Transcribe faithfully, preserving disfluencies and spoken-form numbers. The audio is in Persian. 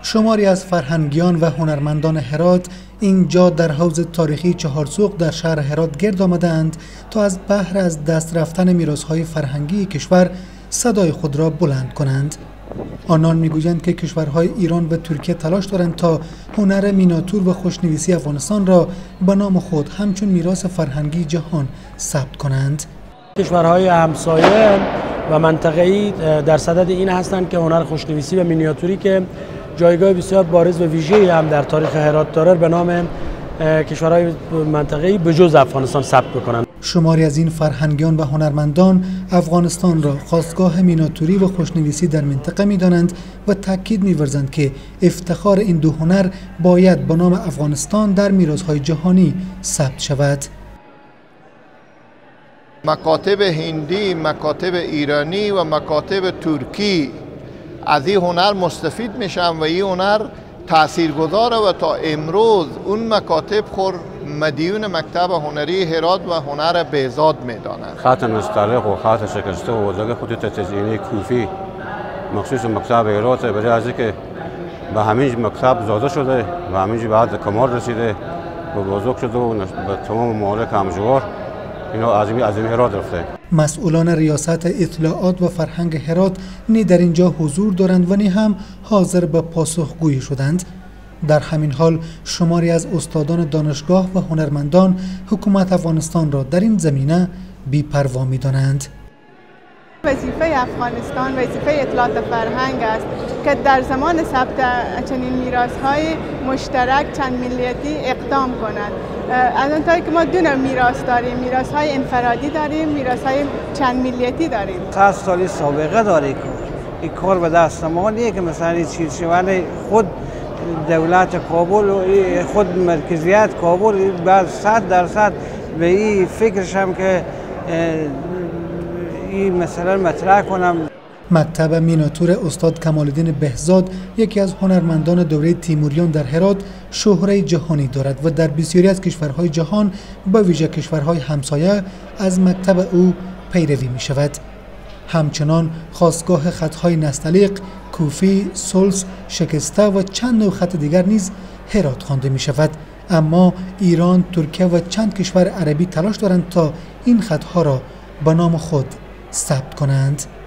شماری از فرهنگیان و هنرمندان هرات اینجا در حوض تاریخی چهارسوق در شهر هرات گرد آمدند تا از بهر از دست رفتن میراث‌های فرهنگی کشور صدای خود را بلند کنند. آنان میگویند که کشورهای ایران و ترکیه تلاش دارند تا هنر مینیاتور و خوشنویسی افغانستان را به نام خود همچون میراث فرهنگی جهان ثبت کنند. کشورهای همسایه و منطقه‌ای در صدد این هستند که هنر خوشنویسی و مینیاتوری که جایگاه بسیار بارز و ویژه‌ای هم در تاریخ هرات داره به نام کشورهای منطقه‌ای به جز افغانستان ثبت بکنند. شماری از این فرهنگیان و هنرمندان افغانستان را خاستگاه مینیاتوری و خوشنویسی در منطقه می‌دانند و تاکید می‌ورزند که افتخار این دو هنر باید به نام افغانستان در میراث‌های جهانی ثبت شود. مکاتب هندی، مکاتب ایرانی و مکاتب ترکی از این هنر مستفید میشن و این هنر تاثیرگذاره و تا امروز اون مکاتب خور مدیون مکتب هنری هرات و هنر بهزاد میدانند. خط نستعلیق و خط شکسته و دیگه خطوط تزئینی کوفی مخصوص مکتب هرات برای از اینکه به همین مکتب زاده شده و همین بعد کمال رسیده و بزرگ شده و به تمام ممالک همجوار اینا از این هرات رفته. مسئولان ریاست اطلاعات و فرهنگ هرات نی در اینجا حضور دارند و نی هم حاضر به پاسخگویی شدند. در همین حال شماری از استادان دانشگاه و هنرمندان حکومت افغانستان را در این زمینه بی‌پروا می‌دانند. وظیفه افغانستان وظیفه اطلاعات فرهنگ است که در زمان ثبت چنین میراث‌های مشترک چند ملیتی اقدام کند. از اونطوری که ما دو نوع میراث داریم، میراث‌های انفرادی داریم، میراث‌های چند ملیتی داریم. صد سالی سابقه داره کار. این کار به دست ما نیه که مثلا چیز شوند خود دولت کابل و خود مرکزیت کابل بعد صد درصد به این فکرشم که این مثلا مطرح کنم. مکتب مینیاتور استاد کمال‌الدین بهزاد یکی از هنرمندان دوره تیموریان در هرات شهره جهانی دارد و در بسیاری از کشورهای جهان به ویژه کشورهای همسایه از مکتب او پیروی می شود. همچنان خاستگاه خطهای نستعلیق، کوفی، سلس، شکسته و چند نوع خط دیگر نیز هرات خوانده می شود. اما ایران، ترکیه و چند کشور عربی تلاش دارند تا این خطها را به نام خود ثبت کنند.